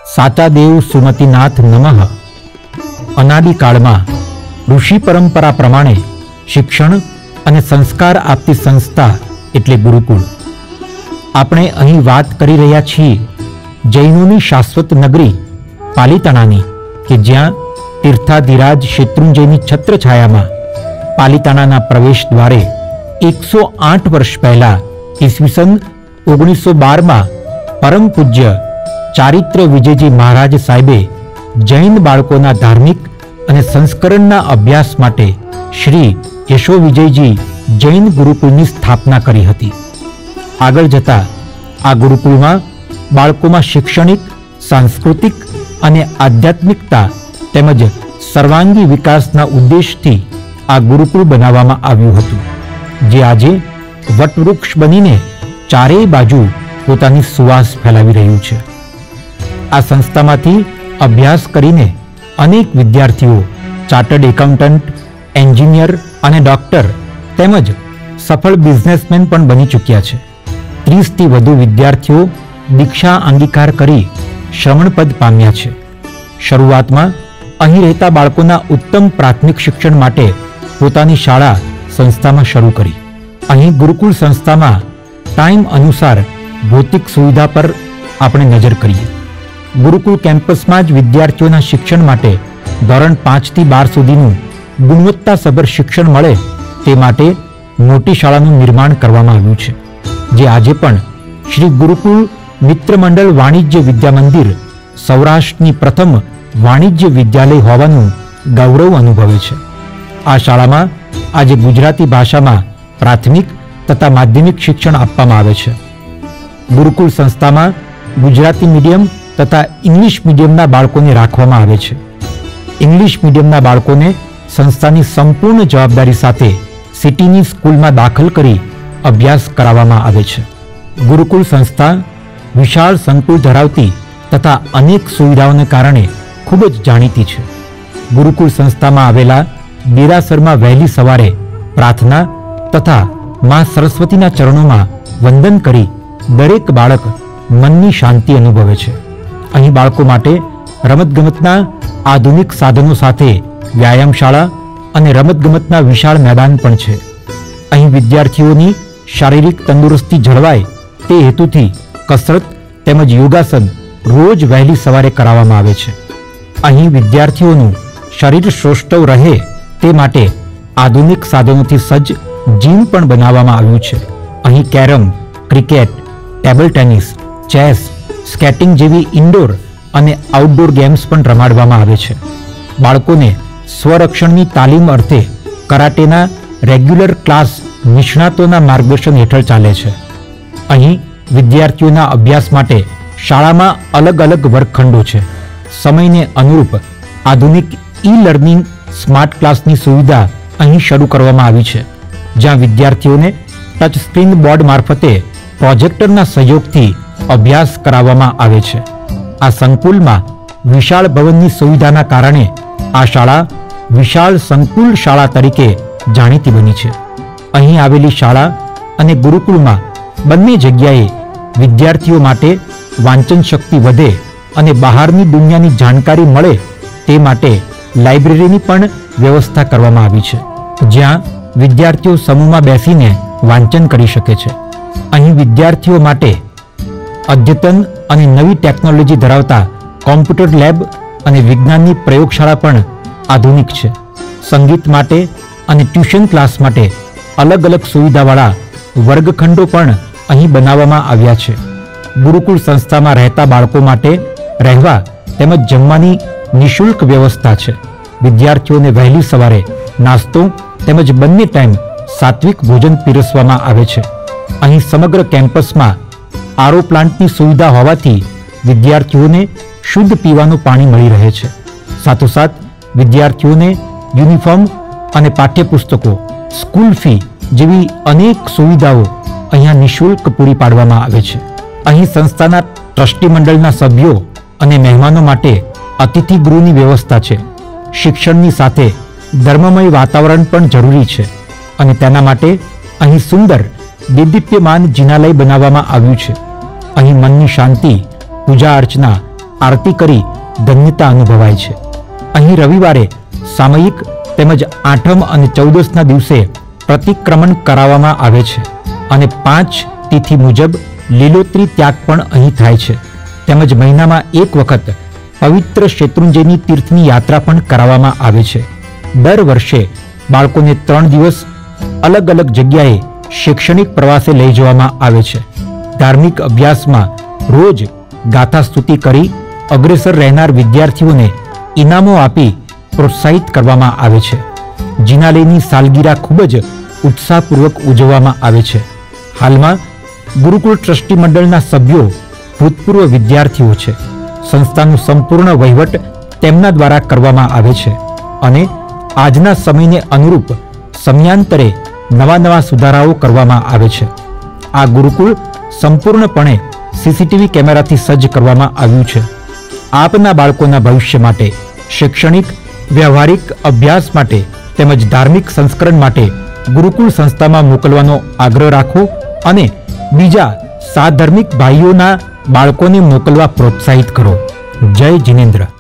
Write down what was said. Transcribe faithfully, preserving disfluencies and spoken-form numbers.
साचा देव सुमतिनाथ नमः। अनादिकाळमां ऋषि परंपरा प्रमाणे शिक्षण अने संस्कार आपती संस्था एटले गुरुकुल। आपणे અહીં વાત કરી રહ્યા છીએ જૈનોની શાશ્વત નગરી પાલિતાણાની કે જ્યાં તીર્થાધિરાજ શેત્રુંજયની છત્રછાયામાં પાલિતાણાના પ્રવેશ દ્વારે એકસો આઠ વર્ષ પહેલા ઈસવીસન ઓગણીસો બાર માં પરમ પૂજ્ય ચારિત્ર વિજયજી મહારાજ સાહેબે જૈન બાળકોના ધાર્મિક અને સંસ્કરણના અભ્યાસ માટે શ્રી યશો વિજયજી જૈન ગુરુકુળની સ્થાપના કરી હતી। આગળ જતા આ ગુરુકુળમાં બાળકોમાં શૈક્ષણિક, સાંસ્કૃતિક અને આધ્યાત્મિકતા તેમજ સર્વાંગી વિકાસના ઉદ્દેશથી આ ગુરુકુળ બનાવવામાં આવ્યું હતું, જે આજે વટવૃક્ષ બનીને ચારેય બાજુ પોતાની સુવાસ ફેલાવી રહ્યું છે। આ સંસ્થામાંથી અભ્યાસ કરીને અનેક વિદ્યાર્થીઓ ચાર્ટર્ડ એકાઉન્ટન્ટ, એન્જિનિયર અને ડોક્ટર તેમજ સફળ બિઝનેસમેન પણ બની ચૂક્યા છે। ત્રીસ થી વધુ વિદ્યાર્થીઓ દીક્ષા અંગીકાર કરી શ્રમણપદ પામ્યા છે। શરૂઆતમાં અહીં રહેતા બાળકોના ઉત્તમ પ્રાથમિક શિક્ષણ માટે પોતાની શાળા સંસ્થામાં શરૂ કરી। અહીં ગુરુકુળ સંસ્થામાં ટાઈમ અનુસાર ભૌતિક સુવિધા પર આપણે નજર કરીએ। ગુરુકુળ કેમ્પસમાં જ વિદ્યાર્થીઓના શિક્ષણ માટે ધોરણ પાંચ થી બાર સુધીનું ગુણવત્તાસભર શિક્ષણ મળે તે માટે મોટી શાળાનું નિર્માણ કરવામાં આવ્યું છે, જે આજે પણ શ્રી ગુરુકુળ મિત્ર મંડળ વાણિજ્ય વિદ્યા મંદિર સૌરાષ્ટ્રની પ્રથમ વાણિજ્ય વિદ્યાલય હોવાનું ગૌરવ અનુભવે છે। આ શાળામાં આજે ગુજરાતી ભાષામાં પ્રાથમિક તથા માધ્યમિક શિક્ષણ આપવામાં આવે છે। ગુરુકુળ સંસ્થામાં ગુજરાતી મીડિયમ તથા ઇંગ્લિશ મીડિયમના બાળકોને રાખવામાં આવે છે। ઇંગ્લિશ મીડિયમના બાળકોને સંસ્થાની સંપૂર્ણ જવાબદારી સાથે સિટીની સ્કૂલમાં દાખલ કરી અભ્યાસ કરાવવામાં આવે છે। ગુરુકુળ સંસ્થા વિશાળ સંકુલ ધરાવતી તથા અનેક સુવિધાઓને કારણે ખૂબ જ જાણીતી છે। ગુરુકુળ સંસ્થામાં આવેલા દેરાસરમાં વહેલી સવારે પ્રાર્થના તથા માં સરસ્વતીના ચરણોમાં વંદન કરી દરેક બાળક મનની શાંતિ અનુભવે છે। અહીં બાળકો માટે રમતગમતના આધુનિક સાધનો સાથે વ્યાયામશાળા અને રમતગમતના વિશાળ મેદાન પણ છે। અહીં વિદ્યાર્થીઓની શારીરિક તંદુરસ્તી જળવાય તે હેતુથી કસરત તેમજ યોગાસન રોજ વહેલી સવારે કરાવવામાં આવે છે। અહીં વિદ્યાર્થીઓનું શરીર સૌષ્ઠવ રહે તે માટે આધુનિક સાધનોથી સજ્જ જીમ પણ બનાવવામાં આવ્યું છે। અહીં carrom, cricket, table tennis, chess, skating જેવી ઇન્ડોર અને આઉટડોર ગેમ્સ પણ રમાડવામાં આવે છે। બાળકોને સ્વરક્ષણની તાલીમ અર્થે કરાટેના રેગ્યુલર ક્લાસ નિષ્ણાતોના માર્ગદર્શન હેઠળ ચાલે છે। અહીં વિદ્યાર્થીઓના અભ્યાસ માટે શાળામાં અલગ અલગ વર્ગખંડો છે। સમયને અનુરૂપ આધુનિક ઈ લર્નિંગ સ્માર્ટ ક્લાસની સુવિધા અહીં શરૂ કરવામાં આવી છે, જ્યાં વિદ્યાર્થીઓને ટચ સ્ક્રીન બોર્ડ મારફતે પ્રોજેક્ટરના સહયોગથી અભ્યાસ કરાવવામાં આવે છે। આ સંકુલમાં વિશાળ ભવનની સુવિધાના કારણે આ શાળા વિશાળ સંકુલ શાળા તરીકે જાણીતી બની છે। અહીં આવેલી શાળા અને ગુરુકુળમાં બંને જગ્યાએ વિદ્યાર્થીઓ માટે વાંચન શક્તિ વધે અને બહારની દુનિયાની જાણકારી મળે તે માટે લાઇબ્રેરીની પણ વ્યવસ્થા કરવામાં આવી છે, જ્યાં વિદ્યાર્થીઓ સમૂહમાં બેસીને વાંચન કરી શકે છે। અહીં વિદ્યાર્થીઓ માટે અદ્યતન અને નવી ટેકનોલોજી ધરાવતા કોમ્પ્યુટર લેબ અને વિજ્ઞાનની પ્રયોગશાળા પણ આધુનિક છે। સંગીત માટે અને ટ્યુશન ક્લાસ માટે અલગ અલગ સુવિધાવાળા વર્ગખંડો પણ અહીં બનાવવામાં આવ્યા છે। ગુરુકુળ સંસ્થામાં રહેતા બાળકો માટે રહેવા તેમજ જમવાની નિઃશુલ્ક વ્યવસ્થા છે। વિદ્યાર્થીઓને વહેલી સવારે નાસ્તો તેમજ બંને ટાઈમ સાત્વિક ભોજન પીરસવામાં આવે છે। અહીં સમગ્ર કેમ્પસમાં આરઓ પ્લાન્ટની સુવિધા હોવાથી વિદ્યાર્થીઓને શુદ્ધ પીવાનું પાણી મળી રહે છે। સાથોસાથ વિદ્યાર્થીઓને યુનિફોર્મ અને પાઠ્યપુસ્તકો, સ્કૂલ ફી જેવી અનેક સુવિધાઓ અહીંયા નિઃશુલ્ક પૂરી પાડવામાં આવે છે। અહીં સંસ્થાના ટ્રસ્ટી મંડળના સભ્યો અને મહેમાનો માટે અતિથિ ગૃહની વ્યવસ્થા છે। શિક્ષણની સાથે ધર્મમય વાતાવરણ પણ જરૂરી છે અને તેના માટે અહીં સુંદર દેદીપ્યમાન જિનાલય બનાવવામાં આવ્યું છે। અહીં મનની શાંતિ, પૂજા અર્ચના આરતી કરી ધન્યતા અનુભવાય છે. અહીં રવિવારે સામયિક તેમજ આઠમ અને ચૌદસના દિવસે પ્રતિક્રમણ કરાવવામાં આવે છે અને પાંચ તિથિ મુજબ લીલોતરી ત્યાગ પણ અહીં થાય છે. તેમજ મહિનામાં એક વખત પવિત્ર શેત્રુંજયની તીર્થની યાત્રા પણ કરાવવામાં આવે છે. દર વર્ષે બાળકોને ત્રણ દિવસ અલગ અલગ જગ્યાએ શૈક્ષણિક પ્રવાસે લઈ જવામાં આવે છે. ધાર્મિક અભ્યાસમાં રોજ ગાથા સ્તુતિ કરી અગ્રેસર રહેનાર વિદ્યાર્થીઓને ઇનામો આપી પ્રોત્સાહિત કરવામાં આવે છે. જિનાલયની સાલગીરા ખૂબ જ ઉત્સાહપૂર્વક ઉજવવામાં આવે છે. હાલમાં ગુરુકુળ ટ્રસ્ટી મંડળના સભ્યો ભૂતપૂર્વ વિદ્યાર્થીઓ છે. સંસ્થાનું સંપૂર્ણ વહીવટ તેમના દ્વારા કરવામાં આવે છે અને આજના સમયને અનુરૂપ સમયાંતરે નવા નવા સુધારાઓ કરવામાં આવે છે. આ ગુરુકુળ સંપૂર્ણપણે સીસીટીવી કેમેરાથી સજ્જ કરવામાં આવ્યું છે. આપના બાળકોના ભવિષ્ય માટે, શૈક્ષણિક વ્યવહારિક અભ્યાસ માટે તેમજ ધાર્મિક સંસ્કરણ માટે ગુરુકુળ સંસ્થામાં મોકલવાનો આગ્રહ રાખો અને બીજા સાધર્મિક ભાઈઓના બાળકોને મોકલવા પ્રોત્સાહિત કરો. જય જિનેન્દ્ર.